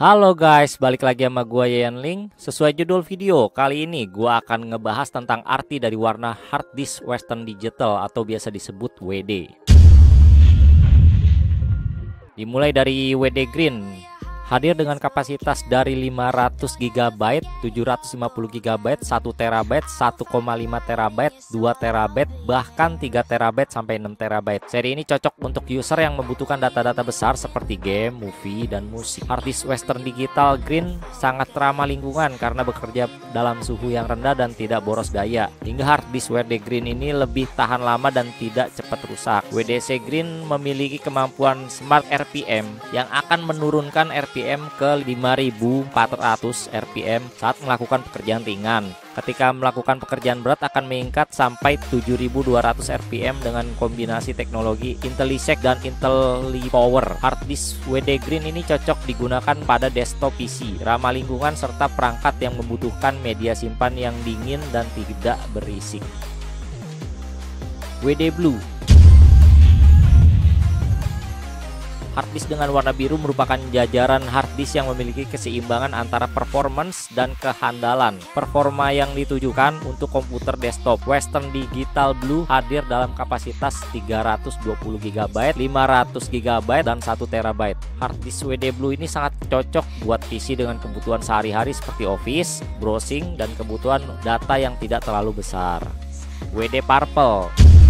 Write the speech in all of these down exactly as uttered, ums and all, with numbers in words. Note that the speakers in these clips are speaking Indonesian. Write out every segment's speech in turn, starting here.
Halo guys, balik lagi sama gua Yayan Ling. Sesuai judul video, kali ini gua akan ngebahas tentang arti dari warna hard disk Western Digital atau biasa disebut W D. Dimulai dari W D Green, hadir dengan kapasitas dari lima ratus giga byte, tujuh ratus lima puluh giga byte, satu terabyte, satu koma lima terabyte, dua terabyte, bahkan tiga terabyte sampai enam terabyte. Seri ini cocok untuk user yang membutuhkan data-data besar seperti game, movie, dan musik. Hard disk Western Digital Green sangat ramah lingkungan karena bekerja dalam suhu yang rendah dan tidak boros daya. Hingga hard disk W D Green ini lebih tahan lama dan tidak cepat rusak. W D C Green memiliki kemampuan Smart R P M yang akan menurunkan R P M ke lima ribu empat ratus R P M saat melakukan pekerjaan ringan. Ketika melakukan pekerjaan berat akan meningkat sampai tujuh ribu dua ratus R P M dengan kombinasi teknologi IntelliSec dan IntelliPower. Hard disk W D Green ini cocok digunakan pada desktop P C, ramah lingkungan serta perangkat yang membutuhkan media simpan yang dingin dan tidak berisik. W D Blue, hard disk dengan warna biru merupakan jajaran hard disk yang memiliki keseimbangan antara performance dan kehandalan. Performa yang ditujukan untuk komputer desktop. Western Digital Blue hadir dalam kapasitas tiga ratus dua puluh giga byte, lima ratus giga byte, dan satu terabyte. Hard disk W D Blue ini sangat cocok buat P C dengan kebutuhan sehari-hari seperti office, browsing, dan kebutuhan data yang tidak terlalu besar. W D Purple,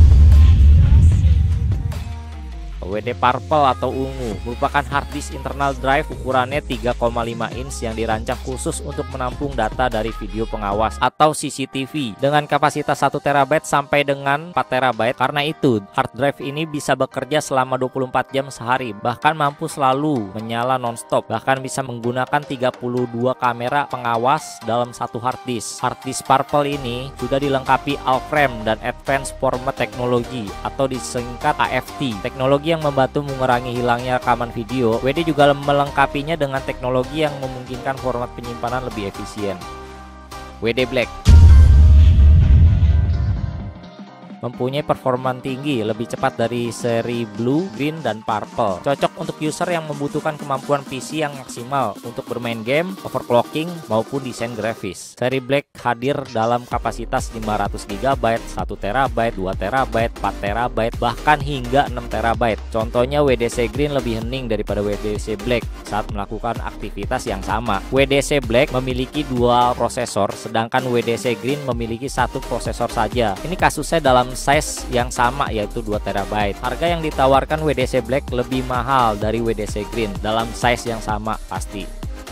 W D Purple atau ungu merupakan hard disk internal drive ukurannya tiga koma lima inch yang dirancang khusus untuk menampung data dari video pengawas atau C C T V dengan kapasitas satu terabyte sampai dengan empat terabyte. Karena itu, hard drive ini bisa bekerja selama dua puluh empat jam sehari, bahkan mampu selalu menyala nonstop, bahkan bisa menggunakan tiga puluh dua kamera pengawas dalam satu hard disk. Hard disk Purple ini sudah dilengkapi Alt-frame dan Advanced Format Technology atau disingkat A F T, teknologi yang membantu mengurangi hilangnya rekaman video. W D juga melengkapinya dengan teknologi yang memungkinkan format penyimpanan lebih efisien. W D Black mempunyai performa tinggi, lebih cepat dari seri Blue, Green, dan Purple. Cocok untuk user yang membutuhkan kemampuan P C yang maksimal untuk bermain game, overclocking, maupun desain grafis. Seri Black hadir dalam kapasitas lima ratus giga byte, satu terabyte, dua terabyte, empat terabyte, bahkan hingga enam terabyte. Contohnya W D C Green lebih hening daripada W D C Black saat melakukan aktivitas yang sama. W D C Black memiliki dual prosesor, sedangkan W D C Green memiliki satu prosesor saja. Ini kasusnya dalam size yang sama, yaitu dua terabyte. Harga yang ditawarkan W D C Black lebih mahal dari W D C Green dalam size yang sama pasti.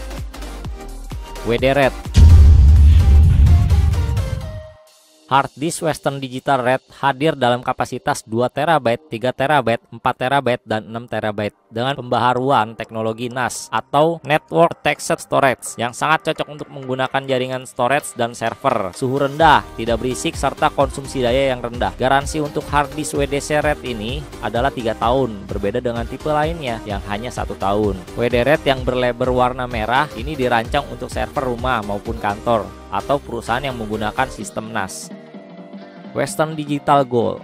W D Red, hard disk Western Digital Red hadir dalam kapasitas dua terabyte, tiga terabyte, empat terabyte, dan enam terabyte dengan pembaharuan teknologi N A S atau Network Attached Storage yang sangat cocok untuk menggunakan jaringan storage dan server. Suhu rendah, tidak berisik, serta konsumsi daya yang rendah. Garansi untuk hard disk W D C Red ini adalah tiga tahun, berbeda dengan tipe lainnya yang hanya satu tahun. W D Red yang berlabel warna merah ini dirancang untuk server rumah maupun kantor atau perusahaan yang menggunakan sistem N A S. Western Digital Gold,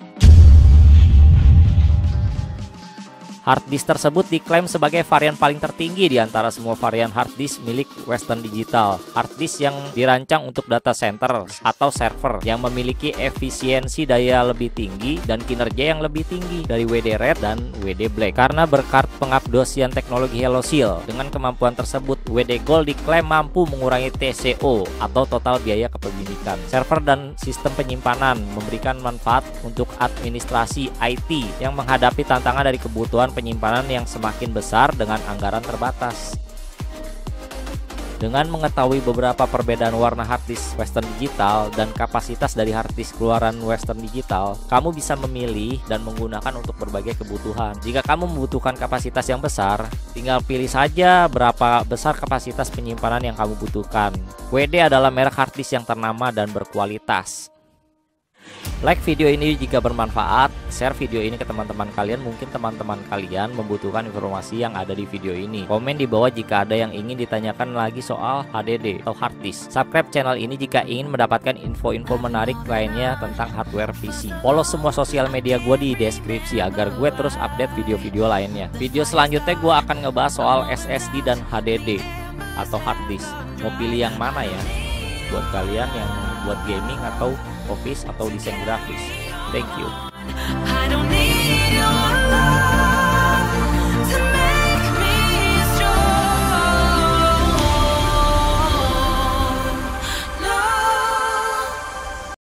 hard disk tersebut diklaim sebagai varian paling tertinggi di antara semua varian hard disk milik Western Digital. Hard disk yang dirancang untuk data center atau server yang memiliki efisiensi daya lebih tinggi dan kinerja yang lebih tinggi dari W D Red dan W D Black karena berkat pengupdosian teknologi Hello Seal. Dengan kemampuan tersebut, W D Gold diklaim mampu mengurangi T C O atau total biaya kepemilikan server dan sistem penyimpanan, memberikan manfaat untuk administrasi I T yang menghadapi tantangan dari kebutuhan penyimpanan yang semakin besar dengan anggaran terbatas. Dengan mengetahui beberapa perbedaan warna hard disk Western Digital dan kapasitas dari hard disk keluaran Western Digital, kamu bisa memilih dan menggunakan untuk berbagai kebutuhan. Jika kamu membutuhkan kapasitas yang besar, tinggal pilih saja berapa besar kapasitas penyimpanan yang kamu butuhkan. W D adalah merek hard disk yang ternama dan berkualitas. Like video ini jika bermanfaat, share video ini ke teman-teman kalian. Mungkin teman-teman kalian membutuhkan informasi yang ada di video ini. Komen di bawah jika ada yang ingin ditanyakan lagi soal H D D atau hard disk. Subscribe channel ini jika ingin mendapatkan info-info menarik lainnya tentang hardware P C. Follow semua sosial media gue di deskripsi agar gue terus update video-video lainnya. Video selanjutnya gue akan ngebahas soal S S D dan H D D. atau hard disk. Mau pilih yang mana ya? Buat kalian yang buat gaming atau office atau desain grafis. Thank you. I don't need your love.